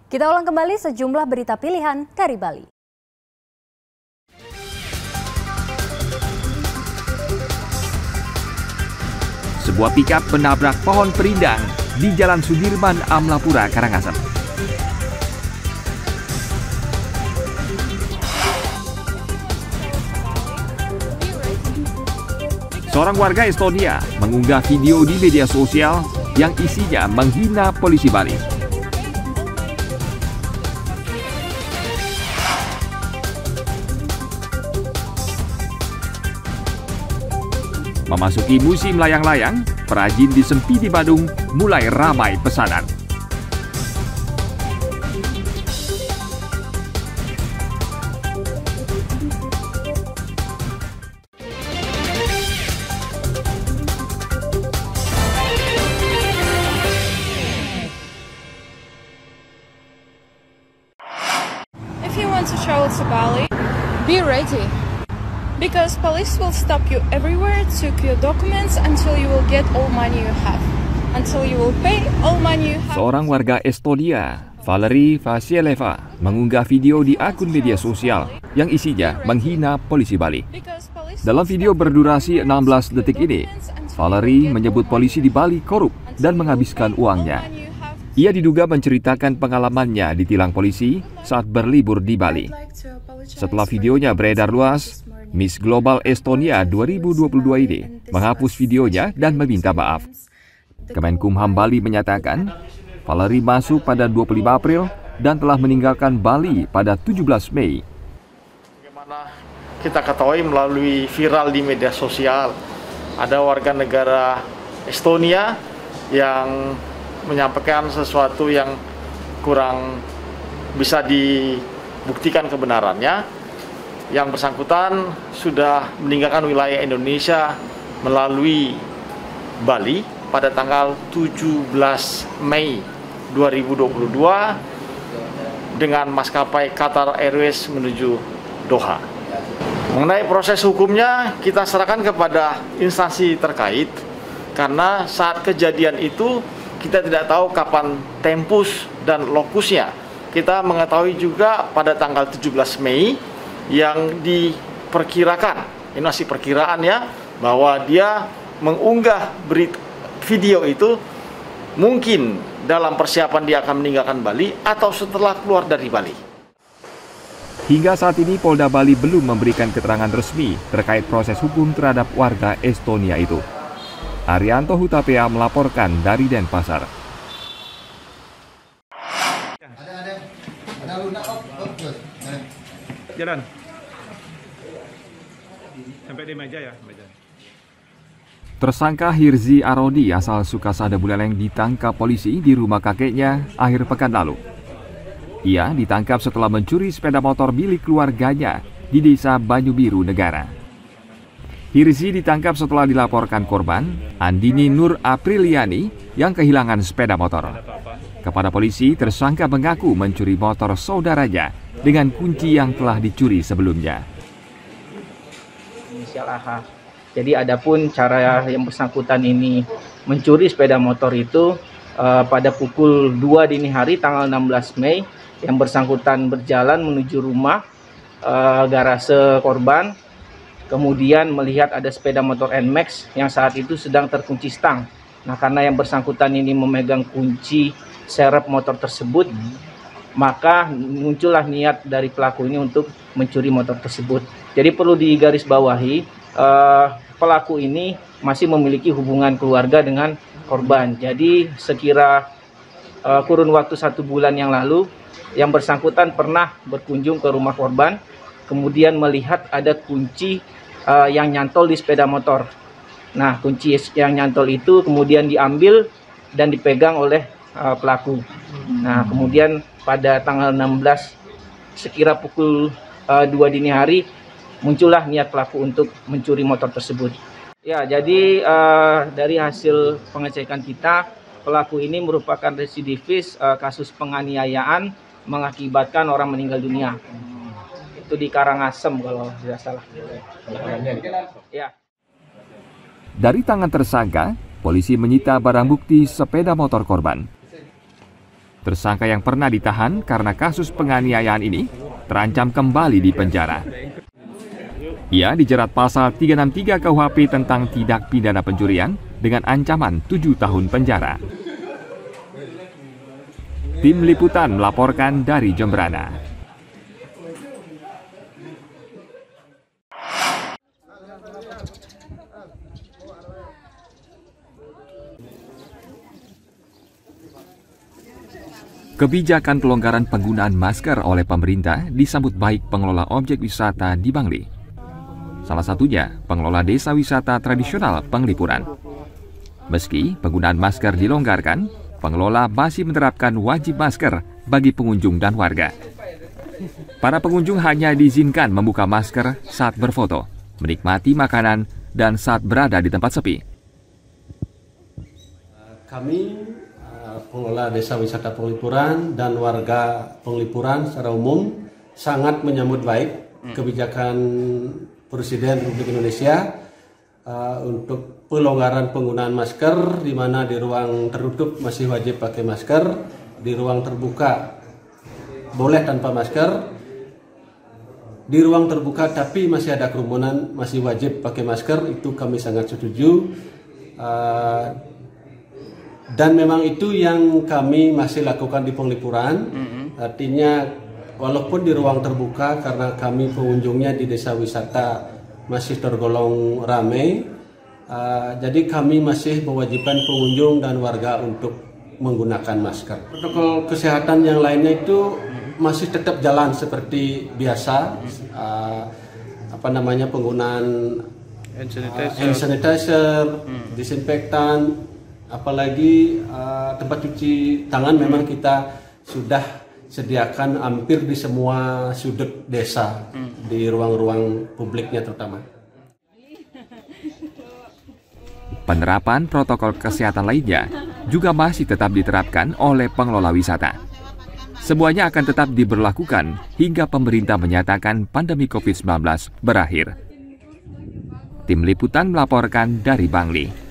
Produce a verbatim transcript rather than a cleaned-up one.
Kita ulang kembali sejumlah berita pilihan dari Bali. Sebuah pikap menabrak pohon perindang di Jalan Sudirman, Amlapura, Karangasem. Seorang warga Estonia mengunggah video di media sosial yang isinya menghina polisi Bali. Memasuki musim layang-layang, perajin di Sempidi Badung mulai ramai pesanan. If you want to travel to Bali, be ready. Because police will stop you everywhere, took your documents until you will get all money you have. Until you will pay all money you have. Seorang warga Estonia, Valerie Vasieleva, mengunggah video di akun media sosial yang isinya menghina polisi Bali. Dalam video berdurasi enam belas detik ini, Valerie menyebut polisi di Bali korup dan menghabiskan uangnya. Ia diduga menceritakan pengalamannya ditilang polisi saat berlibur di Bali. Setelah videonya beredar luas, Miss Global Estonia dua ribu dua puluh dua ini menghapus videonya dan meminta maaf. Kemenkumham Bali menyatakan, Valerie masuk pada dua puluh lima April dan telah meninggalkan Bali pada tujuh belas Mei. Bagaimana kita ketahui melalui viral di media sosial, ada warga negara Estonia yang menyampaikan sesuatu yang kurang bisa dibuktikan kebenarannya. Yang bersangkutan sudah meninggalkan wilayah Indonesia melalui Bali pada tanggal tujuh belas Mei dua ribu dua puluh dua dengan maskapai Qatar Airways menuju Doha. Mengenai proses hukumnya, kita serahkan kepada instansi terkait karena saat kejadian itu kita tidak tahu kapan tempus dan lokusnya. Kita mengetahui juga pada tanggal tujuh belas Mei yang diperkirakan, ini masih perkiraan ya, bahwa dia mengunggah berita, video itu mungkin dalam persiapan dia akan meninggalkan Bali atau setelah keluar dari Bali. Hingga saat ini Polda Bali belum memberikan keterangan resmi terkait proses hukum terhadap warga Estonia itu. Arianto Hutapea melaporkan dari Denpasar. Jalan. Sampai di meja ya, meja. Tersangka Hirzi Arodi asal Sukasada Buleleng ditangkap polisi di rumah kakeknya akhir pekan lalu. Ia ditangkap setelah mencuri sepeda motor milik keluarganya di Desa Banyubiru Negara. Hirzi ditangkap setelah dilaporkan korban, Andini Nur Apriliani, yang kehilangan sepeda motor. Kepada polisi, tersangka mengaku mencuri motor saudaranya dengan kunci yang telah dicuri sebelumnya. Inisial A H. Jadi adapun cara yang bersangkutan ini mencuri sepeda motor itu uh, pada pukul dua dini hari tanggal enam belas Mei, yang bersangkutan berjalan menuju rumah uh, garase korban, kemudian melihat ada sepeda motor N Max yang saat itu sedang terkunci stang. Nah, karena yang bersangkutan ini memegang kunci serep motor tersebut, maka muncullah niat dari pelaku ini untuk mencuri motor tersebut. Jadi perlu digarisbawahi, eh, pelaku ini masih memiliki hubungan keluarga dengan korban. Jadi sekira eh, kurun waktu satu bulan yang lalu, yang bersangkutan pernah berkunjung ke rumah korban, kemudian melihat ada kunci eh, yang nyantol di sepeda motor. Nah, kunci yang nyantol itu kemudian diambil dan dipegang oleh uh, pelaku. Nah, kemudian pada tanggal enam belas sekira pukul uh, dua dini hari muncullah niat pelaku untuk mencuri motor tersebut. Ya, jadi uh, dari hasil pengecekan kita, pelaku ini merupakan residivis uh, kasus penganiayaan mengakibatkan orang meninggal dunia. Itu di Karangasem kalau tidak salah. Ya. Dari tangan tersangka, polisi menyita barang bukti sepeda motor korban. Tersangka yang pernah ditahan karena kasus penganiayaan ini terancam kembali di penjara. Ia dijerat pasal tiga enam tiga K U H P tentang tindak pidana pencurian dengan ancaman tujuh tahun penjara. Tim Liputan melaporkan dari Jemberana. Kebijakan pelonggaran penggunaan masker oleh pemerintah disambut baik pengelola objek wisata di Bangli. Salah satunya pengelola desa wisata tradisional Penglipuran. Meski penggunaan masker dilonggarkan, pengelola masih menerapkan wajib masker bagi pengunjung dan warga. Para pengunjung hanya diizinkan membuka masker saat berfoto, menikmati makanan, dan saat berada di tempat sepi. Kami pengelola desa wisata Penglipuran dan warga Penglipuran secara umum sangat menyambut baik kebijakan Presiden Republik Indonesia uh, untuk pelonggaran penggunaan masker, di mana di ruang tertutup masih wajib pakai masker, di ruang terbuka boleh tanpa masker, di ruang terbuka tapi masih ada kerumunan masih wajib pakai masker. Itu kami sangat setuju. Uh, Dan memang itu yang kami masih lakukan di Penglipuran. Mm-hmm. Artinya walaupun di ruang terbuka, karena kami pengunjungnya di desa wisata masih tergolong ramai, uh, jadi kami masih mewajibkan pengunjung dan warga untuk menggunakan masker. Protokol kesehatan yang lainnya itu masih tetap jalan seperti biasa. Uh, apa namanya penggunaan hand sanitizer, uh, hand sanitizer mm. disinfektan. Apalagi uh, tempat cuci tangan memang kita sudah sediakan hampir di semua sudut desa, hmm. di ruang-ruang publiknya terutama. Penerapan protokol kesehatan lainnya juga masih tetap diterapkan oleh pengelola wisata. Semuanya akan tetap diberlakukan hingga pemerintah menyatakan pandemi covid sembilan belas berakhir. Tim Liputan melaporkan dari Bangli.